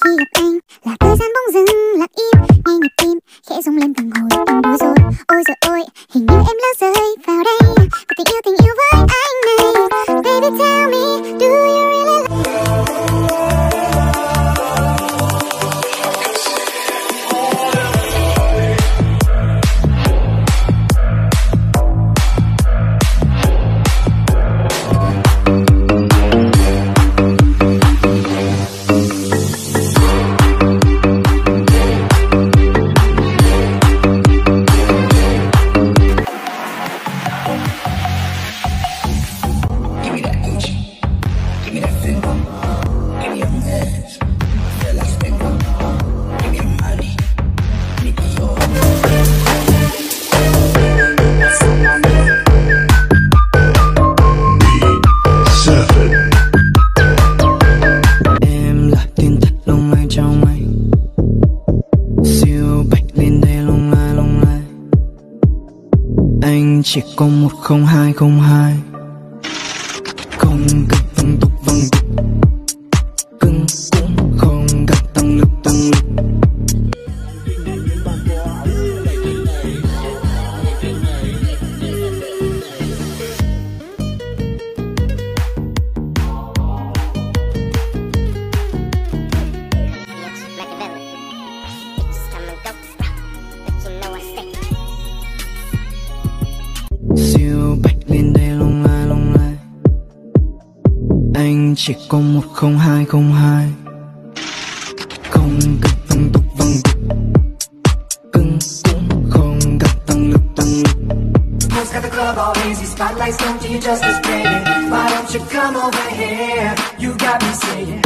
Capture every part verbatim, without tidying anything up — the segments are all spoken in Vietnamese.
khi gặp anh là thời gian bỗng dưng lặng im, nghe nhịp tim khẽ rung lên từng hồi từng đôi rồi. Ôi rồi ôi, hình như em lỡ rơi vào đây, có tình yêu tình yêu với anh này. Baby tell me, do you really love chỉ có một không hai không hai, không cần tăng tốc văng tục, cưng cũng không cần tăng lực tăng lực. Anh chỉ có một không hai không hai, không cần tăng tốc văng tục, cưng cũng không cần tăng lực tăng lực. Who's got the club all hazy, spotlights don't do you justice, baby. Why don't you come over here? You got me saying.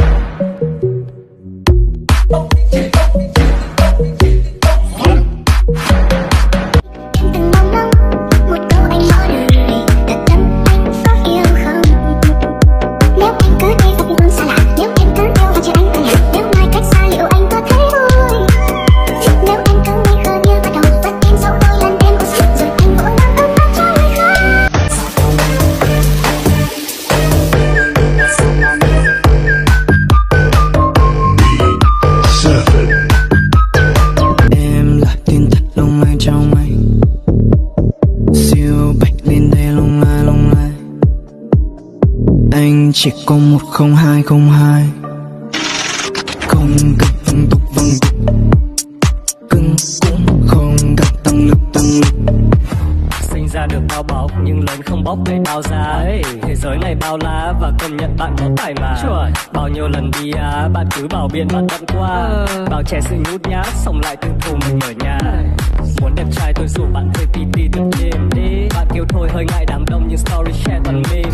Anh chỉ có một không hai không hai, không cần tăng tốc văng tục, cưng cũng không cần tăng lực tăng lực. Sinh ra được bao bọc nhưng lớn không bóc để đào ra. Thế giới này bao la và công nhận bạn có tài mà. Bao nhiêu lần đi á, bạn cứ bảo biện bạn tận qua. Bao trẻ sự nhút nhát, sống lại tự thù mình ở nhà. Muốn đẹp trai tôi rủ bạn thuê pê tê được đêm đi. Bạn kêu thôi hơi ngại đám đông nhưng story share toàn meme.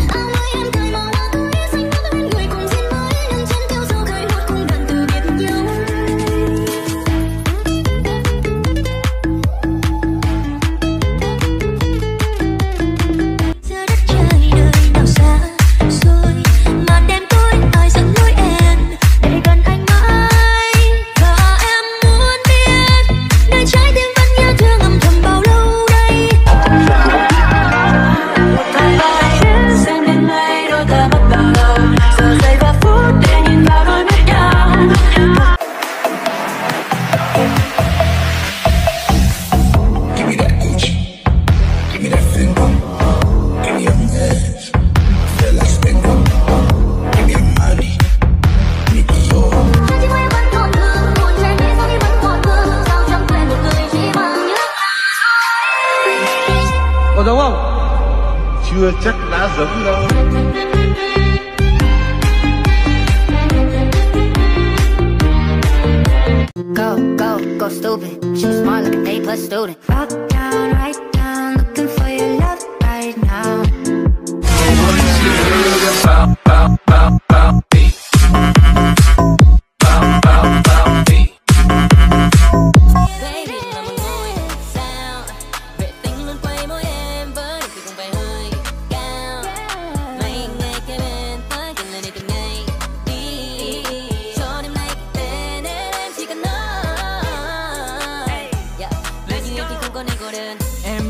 Có giống không? Chưa chắc đã giống đâu. Go, go, go stupid. She's smart like an A plus student. Rock down, right down, looking for your love right now. Bow, bow, bow, bow, beat. Bow, bow, bow, beat. Baby, là một ngôi sao, vệ tinh luôn quay mỗi em với thì cũng phải hơi cao. Mấy ngày kế bên tới gần lên đi từng ngày đi. Cho đêm nay tên em chỉ cần nói. Về như em thì không có nên cô đơn. Em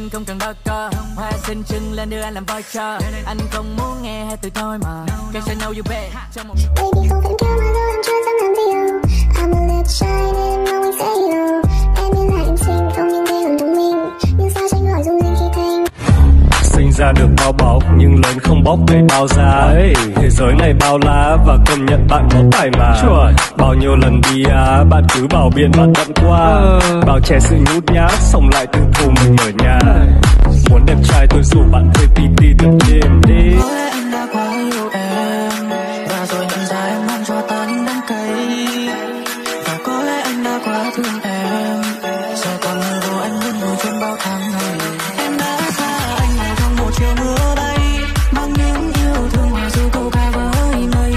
anh không cần bao cơ. Hoa xinh trưng lên đưa anh làm voi chờ. Anh không muốn nghe hay từ thôi mà. Cause I know you bet. Baby không phản kéo mà lo anh chưa dám làm gì đâu. I'm a little shy nên mong anh sẽ hiểu. Em biết là em xinh không nhìn thấy hơn thông minh. Nhưng sao tránh khỏi rung rinh khi thấy sinh ra được bao bọc nhưng lớn không bóc về bao giá. Thế giới này bao la và công nhận bạn có tài mà. Bao nhiêu lần đi á, bạn cứ bảo biện bạn bận qua. Bao che sự nhút nhát, xong lại tự thù mình ở nhà. Muốn đẹp trai tôi rủ bạn thuê pê tê tập gym đi. Có lẽ anh đã quá yêu em, và rồi nhận ra em mang cho ta những đắng cay. Và có lẽ anh đã quá thương em, giờ còn người vô anh muốn ngồi trên bao tháng ngày. Em đã xa anh này trong một chiều mưa bay, mang những yêu thương hòa dù câu ca với mây.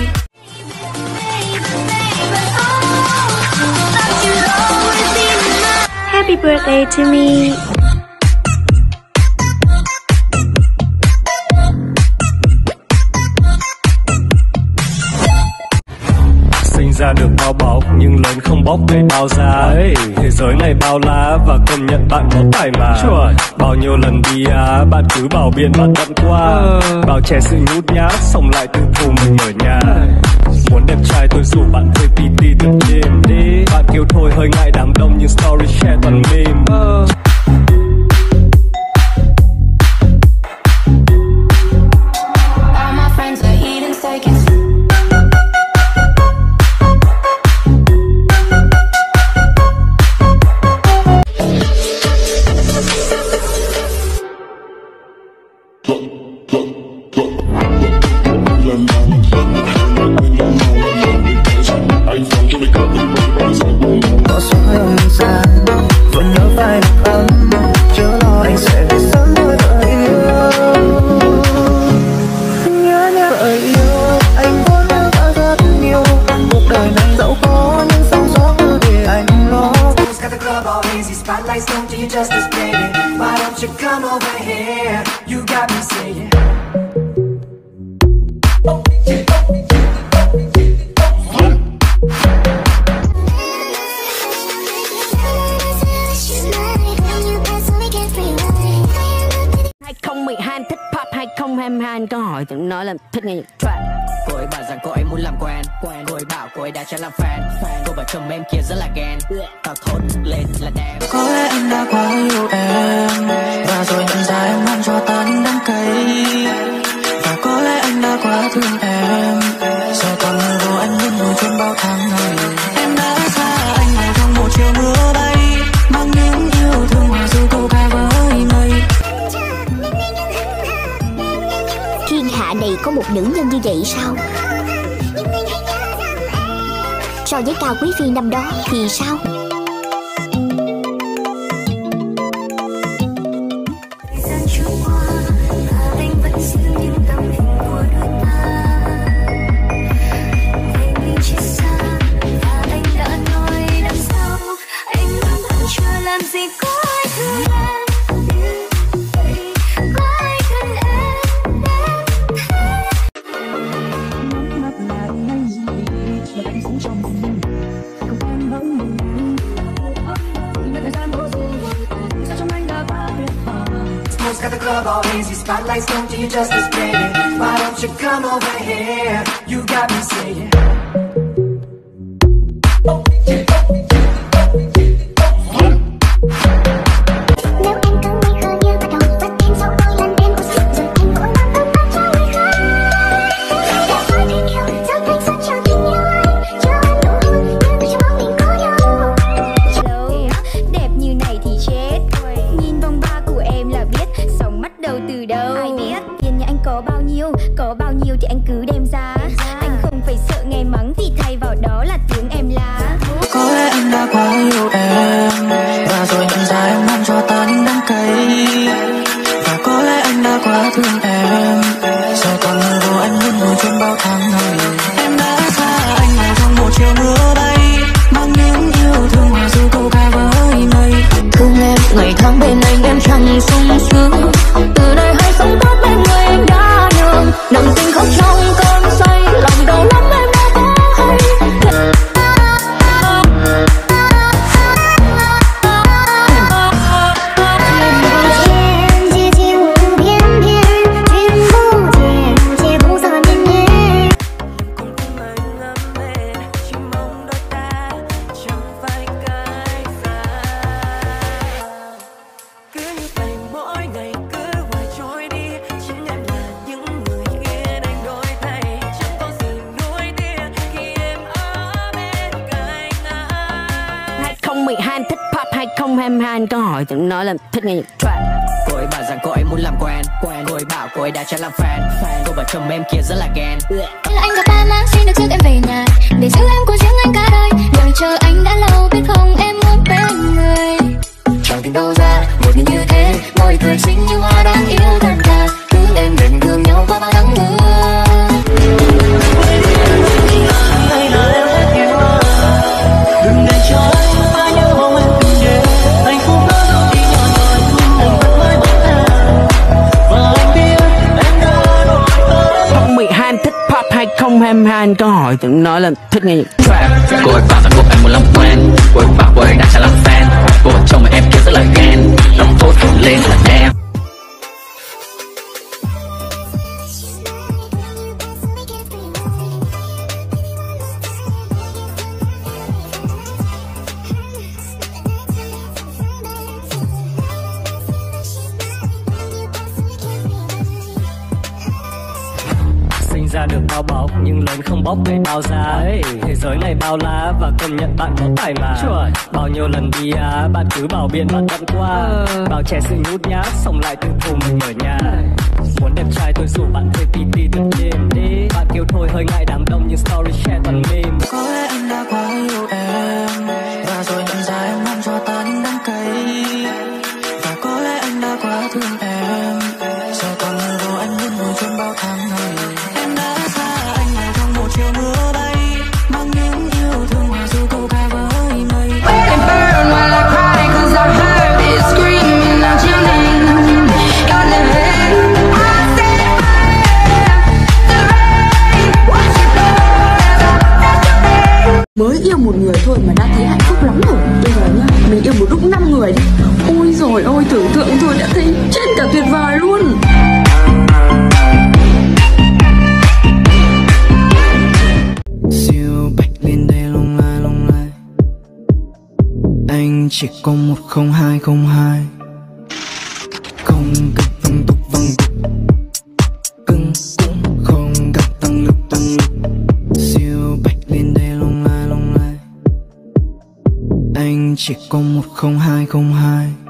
Happy birthday to me. Sinh ra được bao bọc nhưng lớn không bóc về bao giá. Thế giới này bao la và công nhận bạn có tài mà. Bao nhiêu lần đi á, bạn cứ bảo biện bạn bận qua. Bao che sự nhút nhát, xong lại tự thù mình ở nhà. Muốn đẹp trai tôi rủ bạn thuê pê tê tập gym đi. Bạn kêu thôi hơi ngại đám đông nhưng story share toàn meme. All my friends are eating steak and có số em xa vẫn nhớ phải được ấm, chớ lo anh sẽ về sớm với vợ yêu. Nhớ nhớ vợ yêu, anh vốn nhớ vợ rất nhiều. Cuộc đời này dẫu có những sóng gió cứ để anh lo. Who's got the club all hazy, spotlights don't do you justice, baby. Why don't you come over here? You got me saying. hai không một hai thích pop, hai không hai hai anh có hỏi tưởng nói là thích nghe nhạc trap. Cô ấy bảo rằng cô ấy muốn làm quen, quen. Cô ấy bảo cô ấy đã cho làm fan, fan. Cô bảo chồng em kia rất là ghen, tao thốt lên là đẹp. Có lẽ anh đã quá yêu em, và rồi nhận ra em mang cho ta những đắng cay. Và có lẽ anh đã quá thương em, giờ còn người vô anh muốn ngồi trên bao tháng ngày. Em đã xa anh này trong một chiều mưa bay, mang những yêu thương hòa dù câu ca với mây. Thiên hạ này có một nữ nhân như vậy sao? So với Cao Quý Phi năm đó thì sao? Who's got the club all hazy, spotlights don't do you justice, baby. Why don't you come over here? You got me saying. Có bao nhiêu thì anh cứ đem ra. Anh không phải sợ ngày mắng vì thay vào đó là tiếng em la. Có lẽ anh đã quá yêu em, và rồi nhận ra em mang cho ta những đắng cay. Và có lẽ anh đã quá thương em, giờ còn người vô anh muốn ngồi trên bao tháng ngày. Em đã xa anh này trong một chiều mưa bay, mang những yêu thương hòa dù câu ca với mây. Thương em ngày tháng bên anh em chẳng sung sướng, từ đây hãy sống tốt bên người anh đã nhường. Nồng tình khóc trong cơn say, lòng đau lắm em đã có hay. Hãy subscribe không hai hai anh có hỏi thì nói là thích nghe nhạc trap. Cô ấy bảo rằng cô ấy muốn làm quen quen Cô ấy bảo cô ấy đã cho làm fan Cô bảo chồng em kia rất là ghen. Thế là anh gặp ba má xin được rước em về nhà để giữ em của riêng anh cả đời. Đợi chờ anh đã lâu biết không em muốn bên người. Chẳng tìm đâu ra một người như thế, môi cười xinh như hoa đang yêu thật thà. Cứ em đừng thương nhau qua bao tháng mưa. Đừng để cho anh mãi nhớ mong em từng nhé. Hạnh phúc đó đâu đi nhỏ nhoi, anh vẫn mãi bất an. Và anh biết em đã đổi tới. Không mười hai anh thích pop hai không hai hai anh có hỏi thì nói là thích nghe nhạc trap. Cô ấy bảo rằng cô ấy muốn làm quen Cô ấy bảo cô ấy đã cho làm fan Cô bảo chồng em kia rất là ghen. Lòng tốt không lên là em. Sinh ra được bao bọc nhưng lớn không bóc về bao giá. Thế giới này bao la và công nhận bạn có tài mà. Bao nhiêu lần đi á, bạn cứ bảo biện bạn tận qua. Bao trẻ sự nhút nhát, xong lại tự thù mình ở nhà. Muốn đẹp trai tôi rủ bạn thuê pê tê từng đêm đi. Bạn kêu thôi hơi ngại đám đông nhưng story share toàn meme. Có lẽ anh đã quá yêu em và rồi nhận ra em làm cho ta những đắng cay. Và có lẽ anh đã quá thương em, giờ còn người vô anh muốn ngồi trong bao tháng ngày. Em đã xa anh này trong một chiều mưa bay, mang những yêu thương mà dù câu ca với mây. Em burn while I cry cause I heard it screaming out your name. Your name. I said the rain. Watch it blow. Mới yêu một người thôi mà đã thấy hạnh phúc lắm rồi. Bây giờ nhá, mình yêu một lúc năm người đi. Ôi rồi ôi, tưởng tượng thôi đã thấy chết cả tuyệt vời luôn. Siêu bạch lên đây lung lai lung lai. Anh chỉ có một không hai không hai. Không gặp văng tục văng tục. Cưng cũng không gặp tăng lực tăng lực. Siêu bạch lên đây lung lai lung lai. Anh chỉ có một không hai không hai.